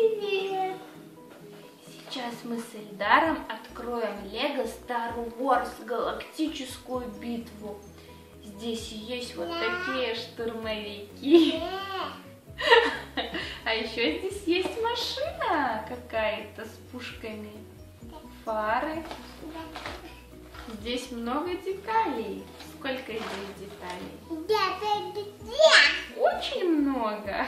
Привет! Сейчас мы с Эльдаром откроем Лего Star Wars Галактическую битву. Здесь есть вот такие штурмовики. А еще здесь есть машина какая-то с пушками. Фары. Здесь много деталей. Сколько здесь деталей? Очень много.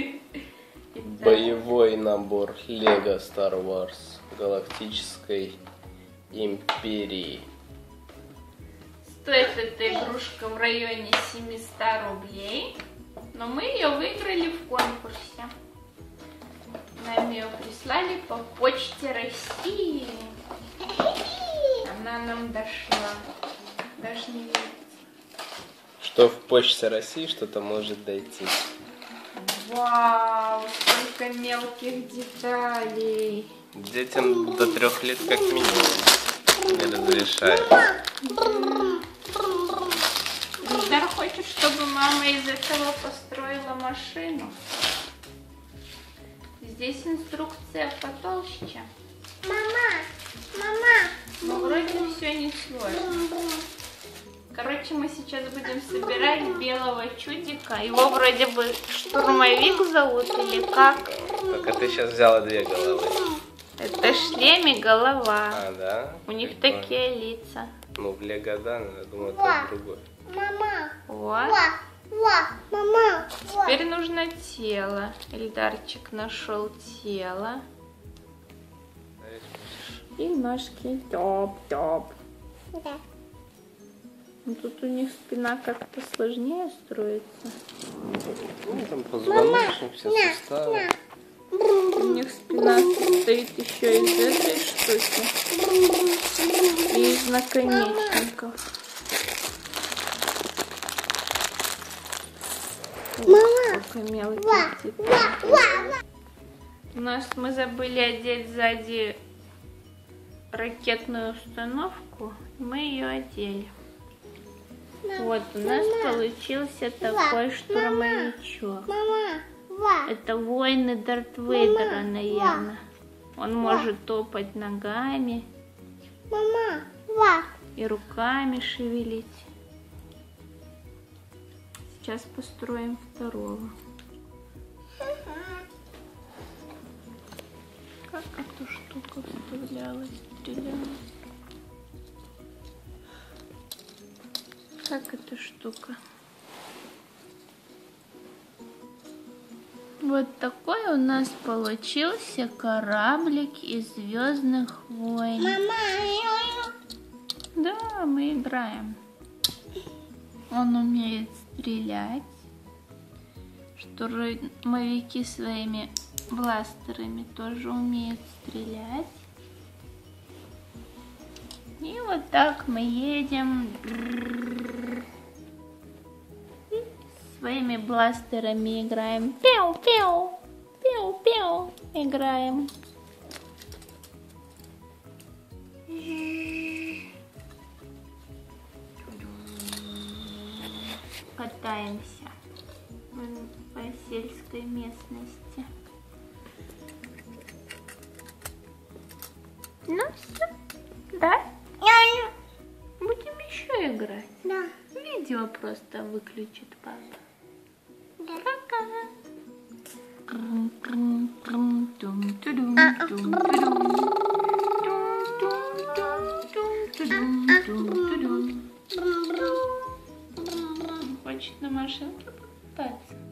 Боевой набор Лего Star Wars Галактической Империи. Стоит эта игрушка в районе 700 рублей. Но мы ее выиграли в конкурсе. Нам ее прислали по почте России. Она нам дошла. Даже не видится. Что в почте России что-то может дойти. Вау, сколько мелких деталей. Детям до 3 лет как минимум не разрешают. Эльдар хочет, чтобы мама из этого построила машину. Здесь инструкция потолще. Но вроде все не сложно. Короче, мы сейчас будем собирать белого чудика. Его вроде бы штурмовик зовут или как? Только ты сейчас взяла 2 головы. Это шлем и голова. А, да? У них Прикольно. такие лица. Ну, в Лего, да, но я думаю, это другое. Вот. Теперь нужно тело. Эльдарчик нашел тело. И ножки. Топ-топ. Ну, тут у них спина как-то сложнее строится. Ну, там позвоночник, все суставы. У них спина состоит еще из этой штуки. И из наконечников. Сколько мелких деталей. У нас мы забыли одеть сзади ракетную установку. Мы ее одели. Вот у нас получился такой штурмовичок. Это воины Дарт Вейдера, наверное. Он может топать ногами и руками шевелить. Сейчас построим второго. Как эта штука вставлялась, стрелялась? Как эта штука? Вот такой у нас получился кораблик из Звездных войн. Да, мы играем. Он умеет стрелять. Штурмовики своими бластерами тоже умеют стрелять. И вот так мы едем. И своими бластерами играем. Пиу-пиу, пиу-пиу, играем. Катаемся по сельской местности. Ну все, да? Будем еще играть. Да. Видео просто выключит папа. Да. Пока. Хочет на машинке покататься.